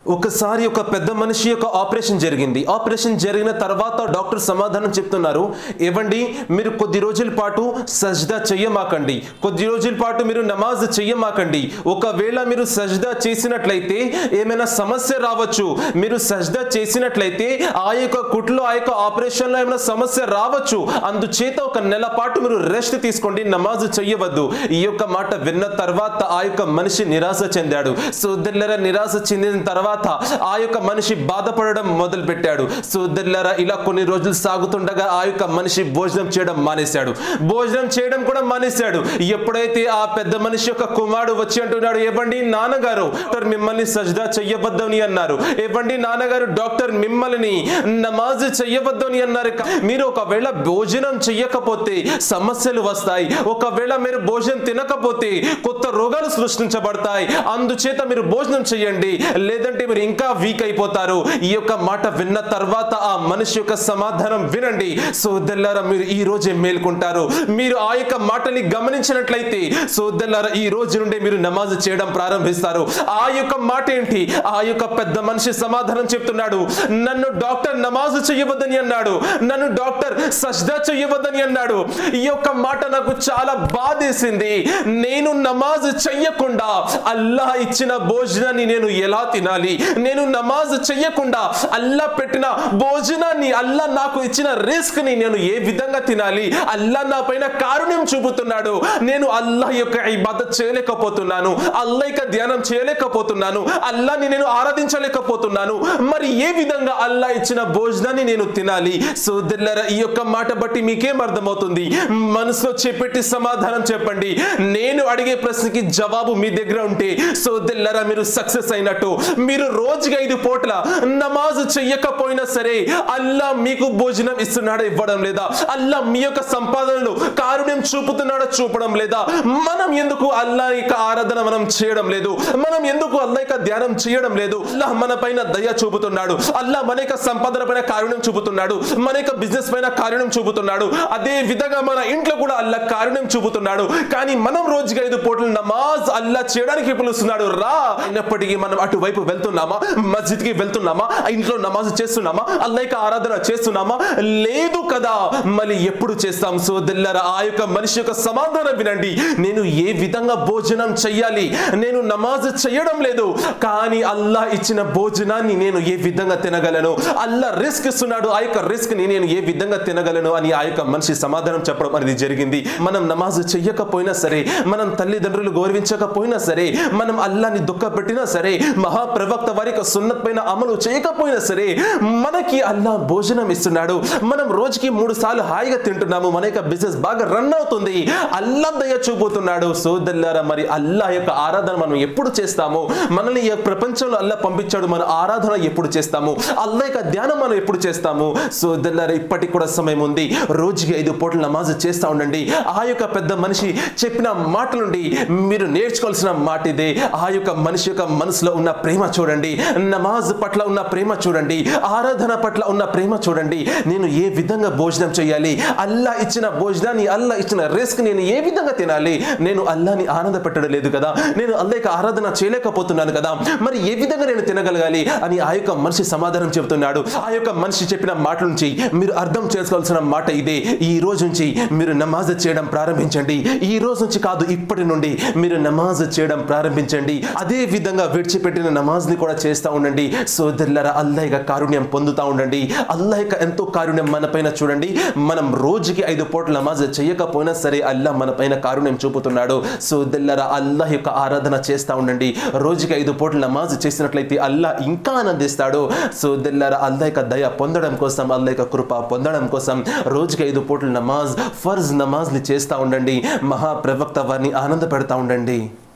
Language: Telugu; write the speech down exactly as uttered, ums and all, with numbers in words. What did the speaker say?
ఒకసారి ఒక పెద్ద మనిషి యొక్క ఆపరేషన్ జరిగింది. ఆపరేషన్ జరిగిన తర్వాత డాక్టర్ సమాధానం చెప్తున్నారు, ఏవండి మీరు కొద్ది రోజుల పాటు సజ్దా చెయ్యమాకండి, కొద్ది రోజుల పాటు మీరు నమాజ్ చెయ్యమాకండి. ఒకవేళ మీరు సజ్దా చేసినట్లయితే ఏమైనా సమస్య రావచ్చు, మీరు సజ్దా చేసినట్లయితే ఆ యొక్క కుట్లో ఆ యొక్క ఆపరేషన్లో ఏమైనా సమస్య రావచ్చు, అందుచేత ఒక నెల పాటు మీరు రెస్ట్ తీసుకోండి, నమాజ్ చెయ్యవద్దు. ఈ యొక్క మాట విన్న తర్వాత ఆ యొక్క మనిషి నిరాశ చెందాడు. సోదరులారా, నిరాశ చెందిన తర్వాత ఆ యొక్క మనిషి బాధపడడం మొదలు పెట్టాడు. సోదరులారా, ఇలా కొన్ని రోజులు సాగుతుండగా ఆ యొక్క మనిషి భోజనం చేయడం మానేశాడు, భోజనం చేయడం కూడా మానేశాడు. ఎప్పుడైతే ఆ పెద్ద మనిషి యొక్క కుమారుడు వచ్చి అంటున్నాడు, ఏవండి నాన్నగారు డాక్టర్ మిమ్మల్ని సజ్దా చెయ్యవద్దని అన్నారు, ఏవండి నాన్నగారు డాక్టర్ మిమ్మల్ని నమాజ్ చెయ్యవద్దని అన్నారు, మీరు ఒకవేళ భోజనం చెయ్యకపోతే సమస్యలు వస్తాయి, ఒకవేళ మీరు భోజనం తినకపోతే కొత్త రోగాలు సృష్టించబడతాయి, అందుచేత మీరు భోజనం చేయండి, లేదంటే మీరు ఇంకా వీక్ అయిపోతారు. ఈ యొక్క మాట విన్న తర్వాత ఆ మనిషి యొక్క సమాధానం వినండి. సోదరులారా, మీరు ఈ రోజే మేల్కొంటారు. మీరు ఆ యొక్క మాటని గమనించినట్లయితే సోదరులారా, ఈ రోజు నుండి మీరు నమాజ్ చేయడం ప్రారంభిస్తారు. ఆ యొక్క మాట ఏంటి? ఆ యొక్క పెద్ద మనిషి సమాధానం చెప్తున్నాడు, నన్ను డాక్టర్ నమాజ్ చేయవద్దని అన్నాడు, నన్ను డాక్టర్ సజ్దా చేయవద్దని అన్నాడు. ఈ యొక్క మాట నాకు చాలా బాధేసింది. నేను నమాజ్ చెయ్యకుండా అల్లాహ్ ఇచ్చిన భోజనాన్ని నేను ఎలా తినాలి? నేను నమాజ్ చెయ్యకుండా అల్లాహ్ పెట్టిన భోజనాన్ని, అల్లాహ్ నాకు ఇచ్చిన రిస్క్ ని నేను ఏ విధంగా తినాలి? అల్లాహ్ నా పైన కారుణ్యం చూపుతున్నాడు, నేను అల్లాహ్ యొక్క ఇబాదత్ చేయలేకపోతున్నాను, అల్లాహ్ యొక్క ధ్యానం చేయలేకపోతున్నాను, అల్లాహ్ని నేను ఆరాధించలేకపోతున్నాను, మరి ఏ విధంగా అల్లాహ్ ఇచ్చిన భోజనాన్ని నేను తినాలి? సోదరులారా, ఈ యొక్క మాట బట్టి మీకేం అర్థమవుతుంది? మనసులో చెప్పేటి సమాధానం చెప్పండి. నేను అడిగే ప్రశ్నకి జవాబు మీ దగ్గర ఉంటే సోదరులారా, మీరు సక్సెస్ అయినట్టు. మీరు రోజుకి ఐదు పూట్ల నమాజ్ చెయ్యకపోయినా సరే అల్లాహ్ మీకు భోజనం ఇస్తున్నాడా, ఇవ్వడం లేదా? అల్లాహ్ మీ యొక్క సంపాదనలు కారుణ్యం చూపుతున్నాడా, చూపడం లేదా? మనం ఎందుకు అల్లాహ్ యొక్క ఆరాధన మనం చేయడం లేదు? మనం ఎందుకు అల్లాహ్ యొక్క ధ్యానం చేయడం లేదు? అల్లాహ్ మన పైన దయ చూపుతున్నాడు, అల్లాహ్ మన యొక్క సంపాదన పైన కారుణ్యం చూపుతున్నాడు, మన యొక్క బిజినెస్ పైన కారుణ్యం చూపుతున్నాడు, అదే విధంగా మన ఇంట్లో కూడా అల్లాహ్ కారుణ్యం చూపుతున్నాడు. కానీ మనం రోజుకి ఐదు పూటలు నమాజ్ అల్లాహ్ చేయడానికి పిలుస్తున్నాడు, రా. అయినప్పటికీ మనం అటువైపు వెళ్తున్నామా? మస్జిద్ కి వెళ్తున్నామా? ఇంట్లో నమాజ్ చేస్తున్నామా? అల్లాహ్ యొక్క ఆరాధన చేస్తున్నామా? లేదు కదా. మళ్ళీ ఎప్పుడు చేస్తాం? సోదరులారా, ఆ యొక్క మనిషి యొక్క సమాధానం వినండి. నేను ఏ విధంగా భోజనం చెయ్యాలి? నేను నమాజ్ చేయడం లేదు, కానీ అల్లాహ్ ఇచ్చిన భోజనాన్ని నేను ఏ విధంగా తినగలను? అల్లాహ్ రిస్క్ ఇస్తున్నాడు, ఆ యొక్క రిస్క్ ని నేను ఏ విధంగా తినగలను అని ఆ యొక్క మనిషి సమాధానం చెప్పడం అనేది జరిగింది. మనం నమాజ్ చెయ్యకపోయినా సరే, మనం తల్లిదండ్రులు గౌరవించకపోయినా సరే, మనం అల్లాహ్ని దుఃఖ పెట్టినా సరే, మహాప్రవక్త వారి యొక్క సున్నత్ పైన అమలు చేయకపోయినా సరే, మనకి అల్లాహ్ భోజనం ఇస్తున్నాడు. మనం రోజుకి మూడు సార్లు హాయిగా తింటున్నాము, మన యొక్క బిజినెస్ బాగా రన్ అవుతుంది, అల్లాహ్ దయ చూపుతున్నాడు. సోదరులారా, మరి అల్లాహ్ యొక్క ఆరాధన మనం ఎప్పుడు చేస్తాము? మనల్ని ఈ ప్రపంచంలో అల్లాహ్ పంపించాడు, మన ఆరాధన ఎప్పుడు చేస్తాము? అల్లాహ్ యొక్క ధ్యానం మనం ఎప్పుడు చేస్తాము? సోదరులారా, ఇప్పటికి కూడా సమయం ఉంది. రోజుకి ఐదు పూటలు నమాజ్ చేస్తూ ఉండండి. ఆ యొక్క పెద్ద మనిషి చెప్పిన మాట నుండి మీరు నేర్చుకోవాల్సిన మాట ఇదే. ఆ యొక్క మనిషి యొక్క మనసులో ఉన్న ప్రేమ చూడండి, నమాజ్ పట్ల ఉన్న ప్రేమ చూడండి, ఆరాధన పట్ల ఉన్న ప్రేమ చూడండి. నేను ఏ విధంగా భోజనం చేయాలి? అల్లాహ్ ఇచ్చిన భోజనాన్ని, అల్లాహ్ ఇచ్చిన రిస్క్ నేను ఏ విధంగా తినాలి? నేను అల్లాహ్ని ఆనంద పెట్టడం లేదు కదా, నేను అల్లాహ్ యొక్క ఆరాధన చేయలేకపోతున్నాను కదా, మరి ఏ విధంగా నేను తినగలగాలి అని ఆ యొక్క మనిషి సమాధానం చెబుతున్నాడు. ఆ యొక్క మనిషి చెప్పిన మాట నుంచి మీరు అర్థం చేసుకోవాల్సిన మాట ఇదే. ఈ రోజు నుంచి మీరు నమాజ్ చేయడం ప్రారంభించండి. ఈ రోజు నుంచి కాదు, ఇప్పటి నుండి మీరు నమాజ్ చేయడం ప్రారంభించండి. అదే విధంగా విడిచిపెట్టిన నమాజ్ ని కూడా చేస్తూ ఉండండి. సోదరులారా, అల్లాహ్ యొక్క కారుణ్యం పొందుతూ ఉండండి. అల్లాహ్ యొక్క ఎంతో కారుణ్యం మన పైన చూడండి. మనం రోజుకి ఐదు పూటల నమాజ్ చేయకపోయినా సరే అల్లాహ్ మన పైన కారుణ్యం చూపుతున్నాడు. సోదరులారా, అల్లాహ్ యొక్క ఆరాధన చేస్తూ ఉండండి. రోజుకి ఐదు పూటల నమాజ్ చేసినట్లయితే అల్లాహ్ ఇంకా ఆనందిస్తాడు. సోదరులారా, అల్లాహ్ యొక్క దయ పొందడం కోసం, అల్లాహ్ యొక్క కృప పొందడం కోసం రోజుకి ఐదు పూటల నమాజ్, ఫర్జ్ నమాజ్ ని చేస్తూ ఉండండి. మహాప్రవక్త వారిని ఆనంద పెడతా ఉండండి.